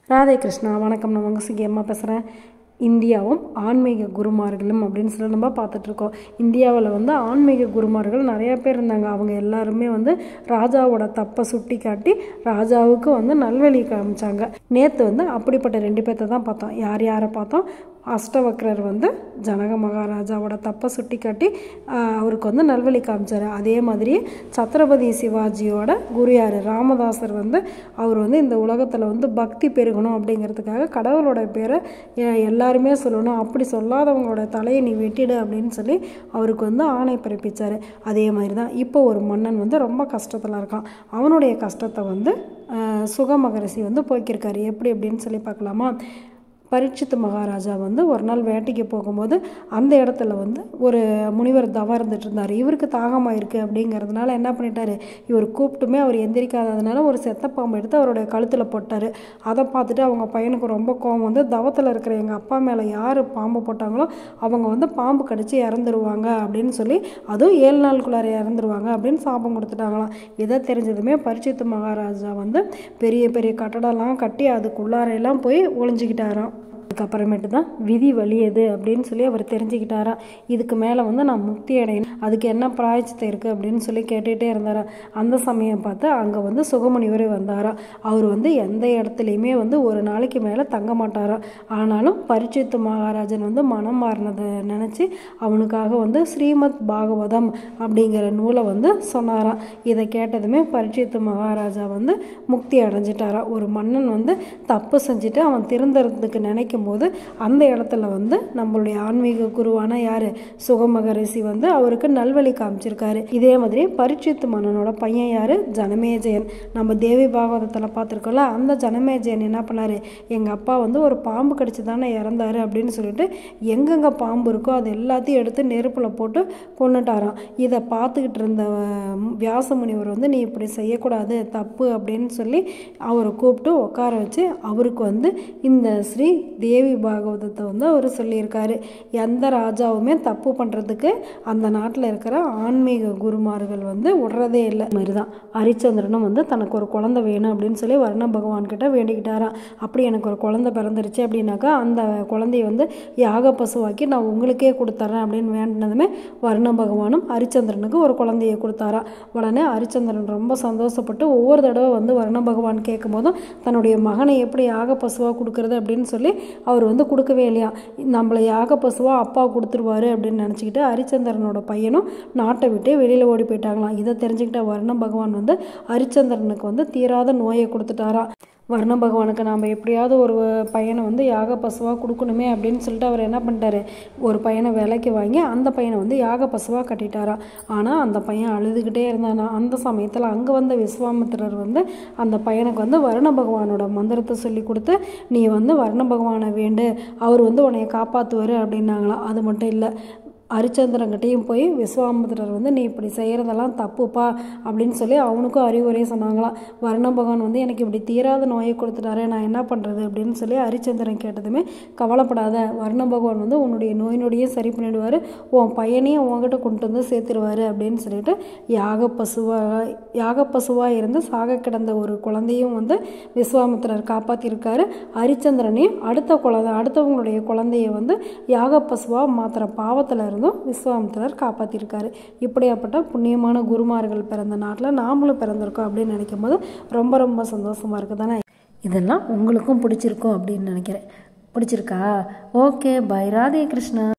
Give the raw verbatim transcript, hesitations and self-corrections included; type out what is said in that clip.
ராதே கிருஷ்ணா. வணக்கம். நான் உங்கள் சிகி அம்மா பேசுகிறேன். இந்தியாவும் ஆன்மீக குருமார்களும் அப்படின்னு சொல்லி நம்ம பார்த்துட்ருக்கோம். இந்தியாவில் வந்து ஆன்மீக குருமார்கள் நிறையா பேர் இருந்தாங்க. அவங்க எல்லாருமே வந்து ராஜாவோட தப்பை சுட்டி காட்டி ராஜாவுக்கு வந்து நல்வழி காமிச்சாங்க. நேற்று வந்து அப்படிப்பட்ட ரெண்டு பேர்த்த தான் பார்த்தோம். யார் யாரை பார்த்தோம்? அஷ்டவக்ரர் வந்து ஜனக மகாராஜாவோட தப்பை சுட்டி காட்டி அவருக்கு வந்து நல்வழி காமிச்சார். அதே மாதிரி சத்ரபதி சிவாஜியோட குரு யார்? ராமதாசர் வந்து அவர் வந்து இந்த உலகத்தில் வந்து பக்தி பெருகணும் அப்படிங்கிறதுக்காக கடவுளோட பேரை எல்லாருமே சொல்லணும், அப்படி சொல்லாதவங்களோட தலையை நீ வெட்டிடு அப்படின்னு சொல்லி அவருக்கு வந்து ஆணை பிறப்பித்தார். அதே மாதிரி தான் இப்போ ஒரு மன்னன் வந்து ரொம்ப கஷ்டத்தில் இருக்கான். அவனுடைய கஷ்டத்தை வந்து சுகமகரிஷி வந்து போக்கியிருக்காரு. எப்படி அப்படின்னு சொல்லி பார்க்கலாமா? பரீட்சித்து மகாராஜா வந்து ஒரு நாள் வேட்டைக்கு போகும்போது அந்த இடத்துல வந்து ஒரு முனிவர் தவம் இருந்துட்டு இருந்தார். இவருக்கு தாகமாக இருக்குது அப்படிங்கிறதுனால என்ன பண்ணிட்டாரு, இவர் கூப்பிட்டுமே அவர் எந்திரிக்காததுனால ஒரு செத்த பாம்பு எடுத்து அவருடைய கழுத்தில் போட்டார். அதை பார்த்துட்டு அவங்க பையனுக்கு ரொம்ப கோபம் வந்து, தவத்தில் இருக்கிற எங்கள் அப்பா மேலே யார் பாம்பு போட்டாங்களோ அவங்க வந்து பாம்பு கடிச்சு இறந்துருவாங்க அப்படின்னு சொல்லி, அதுவும் ஏழு நாளுக்குள்ளார இறந்துருவாங்க அப்படின்னு சாபம் கொடுத்துட்டாங்களாம். இதை தெரிஞ்சதுமே பரீட்சித்து மகாராஜா வந்து பெரிய பெரிய கட்டடம்லாம் கட்டி அதுக்குள்ளாரையெல்லாம் போய் ஒளிஞ்சிக்கிட்டாராம். அதுக்கப்புறமேட்டு தான் விதி வலியது அப்படின்னு சொல்லி அவர் தெரிஞ்சுக்கிட்டாரா. இதுக்கு மேலே வந்து நான் முக்தி அடையணும், அதுக்கு என்ன பிராயச்சித்தம் இருக்குது அப்படின்னு சொல்லி கேட்டுகிட்டே இருந்தாரா. அந்த சமயம் பார்த்து அங்கே வந்து சுகமுனிவர் வந்தாரா. அவர் வந்து எந்த இடத்துலையுமே வந்து ஒரு நாளைக்கு மேலே தங்க மாட்டாரா. ஆனாலும் பரீட்சித்து மகாராஜன் வந்து மனம் மாறினதை நினச்சி அவனுக்காக வந்து ஸ்ரீமத் பாகவதம் அப்படிங்கிற நூலை வந்து சொன்னாராம். இதை கேட்டதுமே பரீட்சித்து மகாராஜா வந்து முக்தி அடைஞ்சிட்டாரா. ஒரு மன்னன் வந்து தப்பு செஞ்சுட்டு அவன் திருந்துறதுக்கு நினைக்கும் போது அந்த இடத்துல வந்து நம்மளுடைய ஆன்மீக குருவான யாரு? சுகமகரிஷி வந்து அவருக்கு நல்வழி காமிச்சிருக்காரு. இதே மாதிரி பரீட்சித்து மன்னனோட பையன் யாரு? ஜனமேஜயன். நம்ம தேவி பாகவதத்தில் பார்த்துருக்கோம்ல, அந்த ஜனமேஜயன் என்ன பண்ணாரு, எங்கள் அப்பா வந்து ஒரு பாம்பு கடிச்சு தானே இறந்தாரு அப்படின்னு சொல்லிட்டு எங்கெங்கே பாம்பு இருக்கோ அது எல்லாத்தையும் எடுத்து நெருப்பில் போட்டு கொண்டுட்டாராம். இதை பார்த்துக்கிட்டு இருந்த வியாச முனிவர் வந்து நீ இப்படி செய்யக்கூடாது, தப்பு அப்படின்னு சொல்லி அவரை கூப்பிட்டு உட்கார வச்சு அவருக்கு வந்து இந்த ஸ்ரீ தேவி பாகவதத்தை வந்து அவர் சொல்லியிருக்காரு. எந்த ராஜாவுமே தப்பு பண்ணுறதுக்கு அந்த நாட்டில் இருக்கிற ஆன்மீக குருமார்கள் வந்து விடுறதே இல்லை. மாதிரி தான் ஹரிச்சந்திரனும் வந்து தனக்கு ஒரு குழந்தை வேணும் அப்படின்னு சொல்லி வர்ண பகவான்கிட்ட வேண்டிக்கிட்டாராம். அப்படி எனக்கு ஒரு குழந்தை பிறந்துருச்சு அப்படின்னாக்கா அந்த குழந்தைய வந்து யாக பசுவாக்கி நான் உங்களுக்கே கொடுத்துட்றேன் அப்படின்னு வேண்டினதுமே வர்ண பகவானும் ஹரிச்சந்திரனுக்கு ஒரு குழந்தைய கொடுத்தாரா. உடனே ஹரிச்சந்திரன் ரொம்ப சந்தோஷப்பட்டு ஒவ்வொரு தடவை வந்து வர்ண பகவான் கேட்கும் போதும் தன்னுடைய மகனை எப்படி யாக பசுவாக கொடுக்கறது அப்படின்னு சொல்லி அவர் வந்து கொடுக்கவே இல்லையா. நம்மளை யாக பசுவாக அப்பா கொடுத்துருவாரு அப்படின்னு நினச்சிக்கிட்டு ஹரிச்சந்திரனோட பையனும் நாட்டை விட்டு வெளியில் ஓடி போயிட்டாங்களாம். இதை தெரிஞ்சுக்கிட்ட வர்ண பகவான் வந்து ஹரிச்சந்திரனுக்கு வந்து தீராத நோயை கொடுத்துட்டாரா. வர்ண பகவானுக்கு நாம் எப்படியாவது ஒரு பையனை வந்து யாக பசுவாக கொடுக்கணுமே அப்படின்னு சொல்லிட்டு அவர் என்ன பண்ணிட்டாரு, ஒரு பையனை விலைக்கு வாங்கி அந்த பையனை வந்து யாக பசுவாக கட்டிட்டாரா. ஆனால் அந்த பையன் அழுதுகிட்டே இருந்தானா. அந்த சமயத்தில் அங்கே வந்த விஸ்வாமித்திரர் வந்து அந்த பையனுக்கு வந்து வர்ண பகவானோட மந்திரத்தை சொல்லி கொடுத்து நீ வந்து வர்ண பகவானை வேண்டு, அவர் வந்து உன்னைய காப்பாற்றுவார் அப்படின்னாங்களாம். அது மட்டும் இல்லை, ஹரிச்சந்திரன்கிட்டையும் போய் விஸ்வாமித்திரர் வந்து நீ இப்படி செய்கிறதெல்லாம் தப்புப்பா அப்படின்னு சொல்லி அவனுக்கும் அறிவுரையை சொன்னாங்களாம். வர்ண பகவான் வந்து எனக்கு இப்படி தீராத நோயை கொடுத்துட்டாரு, நான் என்ன பண்ணுறது அப்படின்னு சொல்லி ஹரிச்சந்திரன் கேட்டதுமே கவலைப்படாத, வர்ண பகவான் வந்து உன்னுடைய நோய் நொடியும் சரி பண்ணிடுவார், உன் பையனையும் உங்ககிட்ட கொண்டு வந்து சேர்த்துருவார் அப்படின்னு சொல்லிட்டு யாக பசுவாக யாக பசுவாக இருந்து சாக கிடந்த ஒரு குழந்தையும் வந்து விஸ்வாமித்திரர் காப்பாற்றிருக்காரு. ஹரிச்சந்திரனையும் அடுத்த குழந்தை அடுத்தவங்களுடைய குழந்தைய வந்து யாக பசுவாக மாத்திர பாவத்தில் இருந்தும் விஸ்வாமித்திரர் காப்பாற்றிருக்காரு. இப்படியாப்பட்ட புண்ணியமான குருமார்கள் பிறந்த நாட்டில் நாமளும் பிறந்திருக்கோம் அப்படின்னு நினைக்கும் போது ரொம்ப ரொம்ப சந்தோஷமாக இருக்குது தானே. இதெல்லாம் உங்களுக்கும் பிடிச்சிருக்கும் அப்படின்னு நினைக்கிறேன். பிடிச்சிருக்கா? Okay, bye. ராதே கிருஷ்ணா.